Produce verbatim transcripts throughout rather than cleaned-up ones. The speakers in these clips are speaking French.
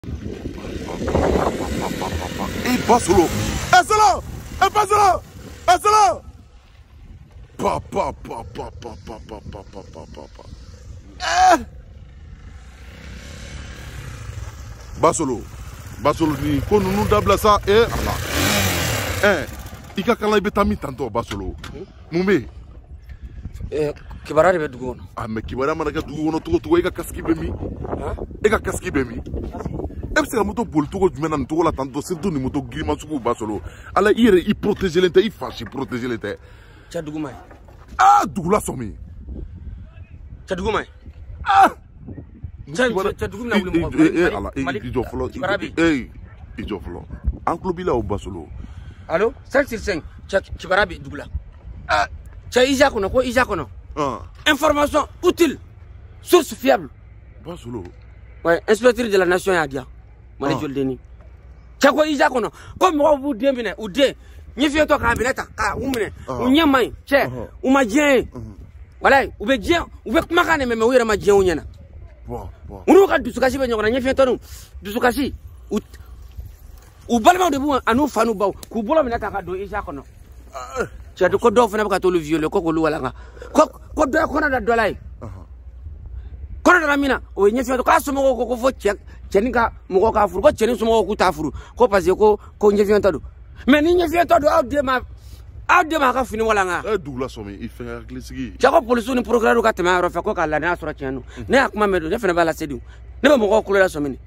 Et pas solo. Et solo. Et pas solo. Et solo. Papa, papa, papa, papa, papa, papa. Eh. Basolo. Basolo ni ko nunu dabla sa eh ala. Eh. Ika kala ibe tami tanto Basolo. Mumbe. Eh kibara be dugu wono. Ah me kibara mana ka dugu wono to to ika kaski be mi. Ha? Ika kaski be mi. E se ka moto bol to ko jumena nto la tanto surtout ni moto grima suku Basolo. Ala ire i protéger lente i fashi protéger lente. Cha dugu mai. Ah dugu la somi. Cha dugu mai. Ah. Cha cha dugu na wuli mo. Eh ala i jo flo. Eh i jo flo. En club ila o Basolo. Allô cinq sur cinq cha kibara be dugu la. Ah cha ija kono ko ija kono. Ah. Information utile, source fiable. Basolo. Ouais, inspecteur de la nation ya dia. Mali joldeni. Cha ko ija kono. Ko mo bu dembine u de. Ni fi to ka bineta ka umne. U nyamai che u majien. Voilà, u be jien, u be kuma kana meme wira majien u nyana. Bon, bon. Unu ka dusukasi be nyongona ni fi to nu. Dusukasi u u balma de bu anu fanu baw. Ku bolo bineta ka do ija kono. Cha de ko do fana ka to le viole ko ko lu wala nga. Ko ko do ko na da dolai. Kono da mina o nyefi to ka sumo ko ko fo check cheninga mo ka furu ko chenin sumo ko ta furu ko parce ko ko nyefi to do mais ni nyefi to do aw de ma aw de ma ka fini wala nga e dugla somi il fait la clé ko police ni procureur ka tema ro fa ko ka la na sura chenu ne akuma medo ne fena bala sedi ne ba mo ko kulo la somi ni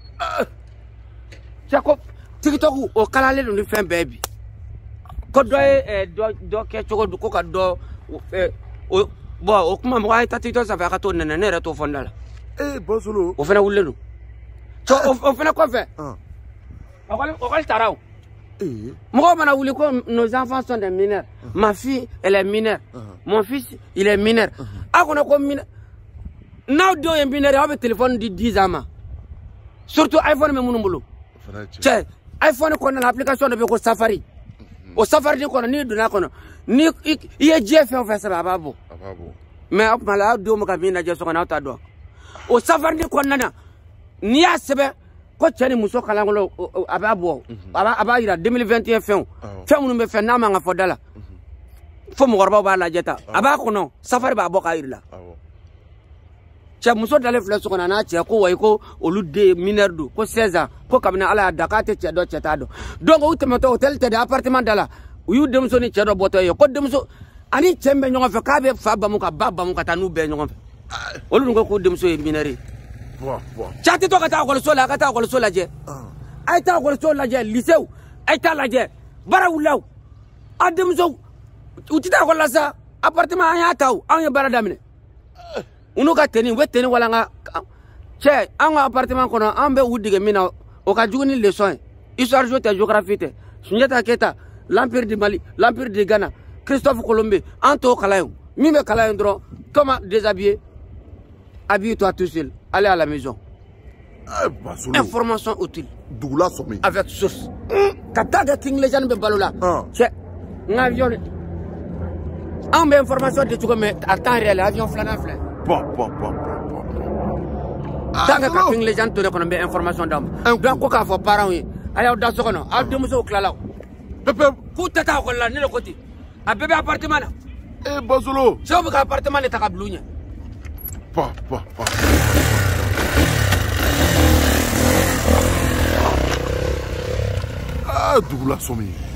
ko tiktok o kala le ni fen baby ko do e do do ke choko ko ka do o bon o kuma mo ay tati to sa fa ka to nene ne re to fondala eh Basolo o fena wulenu to o fena ko fe ah o ko o ko taraw eh mo mana wuli ko nos enfants sont des mineurs ma fille elle est mineure mon fils il est mineur a ko na ko mineur now do e mineur a be téléphone di dix ans surtout iPhone me munumbulo che iPhone ko na application de be ko Safari o Safari ko ni do na ko ni iye jefe on fait ça bababo bababo mais mala do mo ka mina je so kana ta do o Safari ni ko nana ni ya sebe ko chani muso kala ngolo ababo aba aba ira deux mille vingt et un fin fin mun be fe na ma nga fodala fo mo gorba ba la jeta aba ko no Safari ba boka irla cha muso dale fle so kana na che ko way ko olu de mineur do ko seize ans ko kamna ala dakate che do cheta do donc o temeto hotel te de appartement dala uyu demso ni chedo boto yo ko demso ani chembe nyongo fe ka be fa ba mu ka baba mu ka tanu be nyongo fe olu ngo ko demso e minari bon bon chati to ka ta ko so la ka ta ko so la je ay ta ko so la je lycée ay ta la je bara wulaw a demso utita ko la sa appartement ya taw an ye bara damine unu ka teni we teni wala nga che an appartement kono an be wudige mina o ka juguni leçon histoire te géographie te Sunjata Keita l'empire du Mali, l'empire du Ghana, Christophe Colomb, Anto Kalayon, Mime Kalayon Dron, comment déshabiller? Habille-toi tout seul, allez à la maison. Eh, information utile. Doula somi. Avec source. Kataga King Legend be balola. C'est un avion. On met information de tout mais à temps réel, avion flan flan. Bon, bon, bon, bon, bon. Tanga King Legend to ko be information dam. Donc ko ka fo parents yi. Ayaw da so kono, a demuso klalaw. Pepe, ku tata ko la ne ko ti a bebe appartement eh Basolo so bu appartement ta ka blunya pa pa pa ah doula somi